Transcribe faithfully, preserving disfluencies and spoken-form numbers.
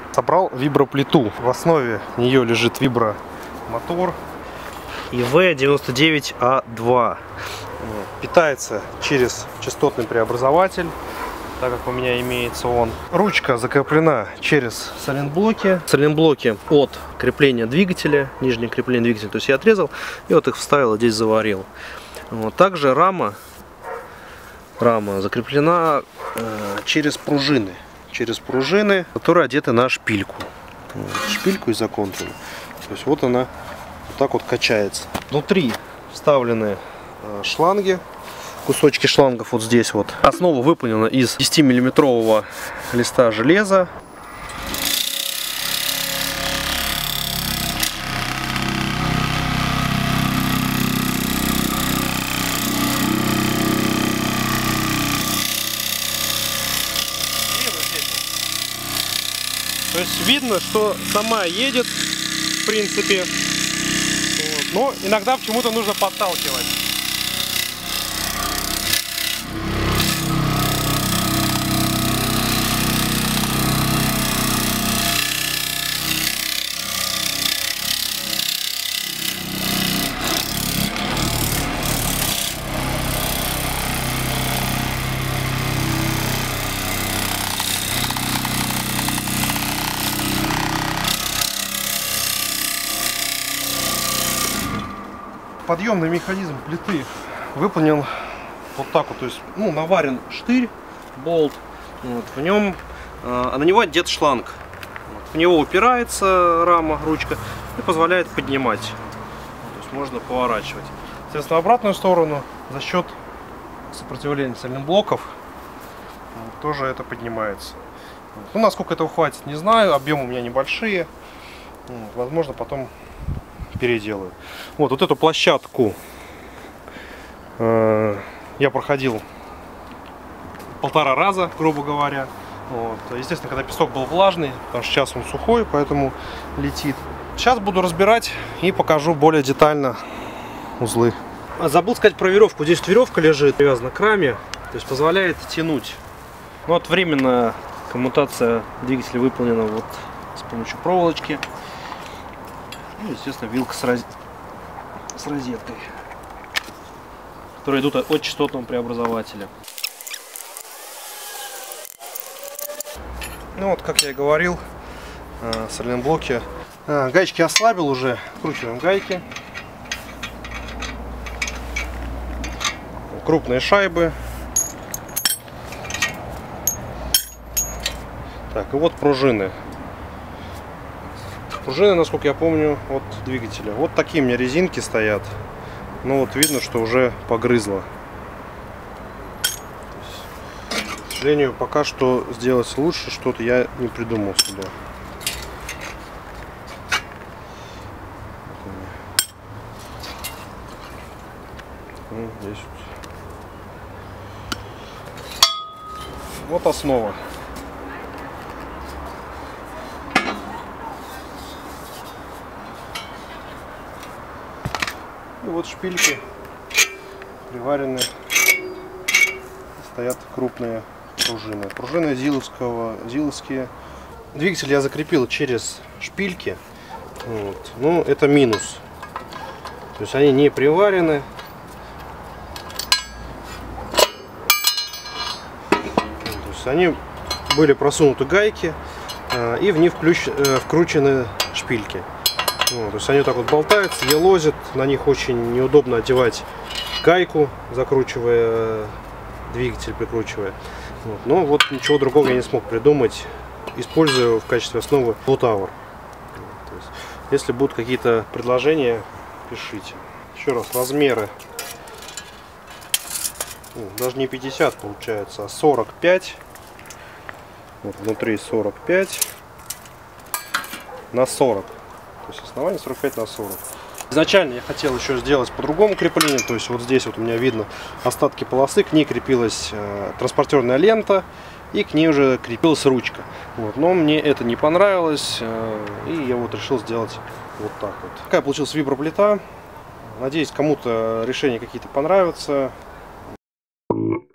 Собрал виброплиту. В основе нее лежит вибромотор и вэ девяносто девять а два. Питается через частотный преобразователь, так как у меня имеется он. Ручка закреплена через сайлентблоки. Сайлентблоки от крепления двигателя, нижнее крепление двигателя, то есть я отрезал и вот их вставил, здесь заварил. Вот. Также рама, рама закреплена э, через пружины, через пружины, которые одеты на шпильку, вот, шпильку из-за контура. То есть вот она вот так вот качается. Внутри вставлены э, шланги. Кусочки шлангов вот здесь вот. Основа выполнена из десятимиллиметрового листа железа. То есть видно, что сама едет, в принципе, вот. Но иногда почему-то нужно подталкивать. Подъемный механизм плиты выполнен вот так вот, то есть, ну, наварен штырь, болт, вот, в нем, а на него одет шланг, вот, в него упирается рама, ручка и позволяет поднимать, то есть можно поворачивать. Соответственно, в обратную сторону за счет сопротивления сайлентблоков вот, тоже это поднимается. Вот. Ну, насколько этого хватит, не знаю, объемы у меня небольшие, вот, возможно, потом переделаю. Вот, вот эту площадку э, я проходил полтора раза, грубо говоря. Вот. Естественно, когда песок был влажный, потому что сейчас он сухой, поэтому летит. Сейчас буду разбирать и покажу более детально узлы. Забыл сказать про веревку. Здесь веревка лежит, привязана к раме, то есть позволяет тянуть. Ну, вот временная коммутация двигателя выполнена вот с помощью проволочки. Ну, естественно, вилка с, роз... с розеткой, которые идут от частотного преобразователя. Ну вот, как я и говорил, сайлентблоки. Гаечки ослабил уже, вкручиваем гайки. Крупные шайбы. Так, и вот пружины. Пружины, насколько я помню, от двигателя. Вот такие у меня резинки стоят. Ну вот видно, что уже погрызло. К сожалению, пока что сделать лучше что-то я не придумал сюда. Ну, здесь вот. Вот основа. И вот шпильки приварены, стоят крупные пружины. Пружины зиловского, зиловские. Двигатель я закрепил через шпильки. Вот. Ну, это минус. То есть они не приварены. То есть они были просунуты гайки и в них включ, вкручены шпильки. Вот, то есть они вот так вот болтаются, елозят, на них очень неудобно одевать гайку, закручивая двигатель, прикручивая. Вот. Но вот ничего другого я не смог придумать, используя в качестве основы Blue-Tower. То есть, если будут какие-то предложения, пишите. Еще раз, размеры. Ну, даже не пятьдесят получается, а сорок пять. Вот внутри сорок пять на сорок. То есть основание сорок пять на сорок. Изначально я хотел еще сделать по другому креплению. То есть вот здесь вот у меня видно остатки полосы. К ней крепилась э, транспортерная лента. И к ней уже крепилась ручка. Вот. Но мне это не понравилось. Э, и я вот решил сделать вот так вот. Такая получилась виброплита. Надеюсь, кому-то решения какие-то понравятся.